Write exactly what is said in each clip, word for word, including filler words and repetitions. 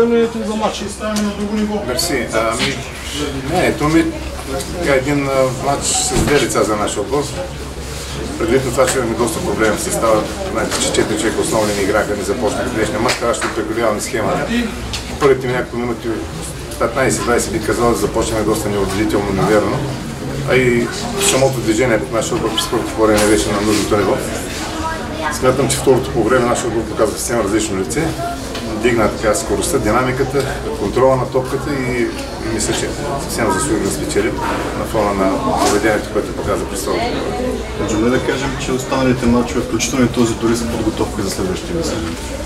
намерението за матча? Мерси. Ами, не, то ми е един матч с две лица за нашия отбор. Предвид на това, че имаме доста проблеми с състава, знаете, че четири човека основни не играха, не започнаха днешния мач, трябва ще прекаляваме схемата. Първите ми няколко минути, петнайсет-двайсет би казал, да започнем доста неубедително, неверно. А и самото движение в нашия отбор през първото по време беше на нужното ниво. Смятам, че второто по време нашия отбор показва съвсем различно лице. Дигна така скоростта, динамиката, контрола на топката и мисля, че съвсем заслужи да спечели на фона на поведението, което показва през второто по време. Можем ли да кажем, че останалите матчове, включително и този, дори са подготовка за следващия месец?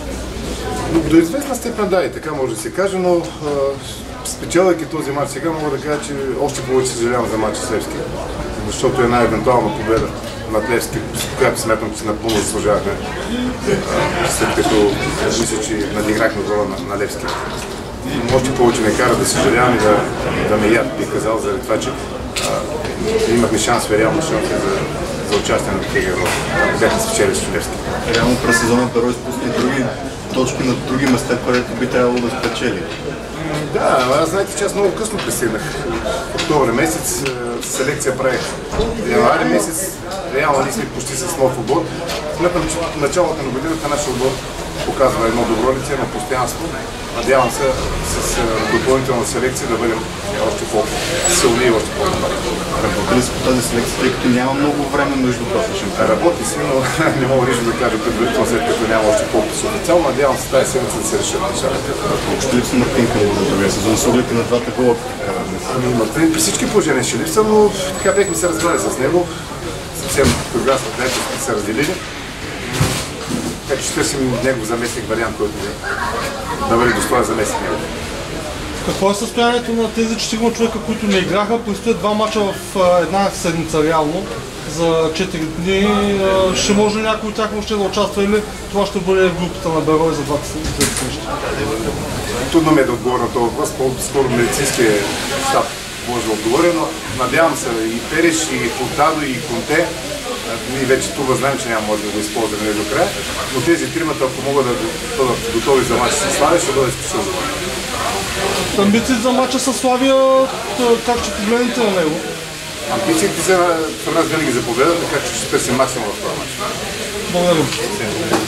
До известна степен да, и така може да се каже, но спечелвайки този матч сега, мога да кажа, че още повече съжалявам за матча с Левски, защото една евентуална победа над Левски, която смятам, че напълно заслужавахме, след като мисля, че надиграхме отбора на, на Левски. Още повече ме кара да съжалявам и да, да ме яд, бих казал, заради това, че а, имахме шансове, реално шансове за, за участие на такива игри, ако бяхме спечели с Левски. Реално през сезона Перо изпусна и други точки на други места, където би трябвало да спечели. Да, аз знаете, че аз много късно пристигнах. Октомври месец селекция правих. Януари месец реално ние сме почти с нов отбор. Смятам, че началото на годината нашия отбор показва едно добро лице на постоянство. Надявам се с допълнителна селекция да бъдем още по-силни и още по-добри. Работили си по тази селекция, тъй като няма много време между двата шампиона? Работи си, но не мога лично да кажа предварително, след като няма още по-къс официално. Надявам се тази седмица да се решат нещата. Ще липса Мартин към другия сезон, с оглед на двата гола? Ами Мартин при всички положения ще липса, но така бехме се разбрали с него. Съвсем прекрасно приятелски се разделили. Така че ще търсим негов заместник вариант, който да бъде достоен заместник него. Какво е състоянието на тези четирима човека, които не играха? Предстоят два мача в една седмица реално за четири дни. Ще може ли някой от тях въобще да участва или това ще бъде в групата на Берой за двата срещи? Трудно ми е да отговоря на този въпрос, по-скоро медицинския щаб може да отговоря, но надявам се и Переш, и Фуртадо, и Конте. Ние вече това знаем, че няма може да го използваме до края, но тези тримата, ако могат да бъдат готови за матча с Славия, ще бъде изключително. Амбициите за матча с Славия, как ще погледнете на него? Амбициите са в нас винаги за победа, така че ще търсим максимум в това матч. Благодаря.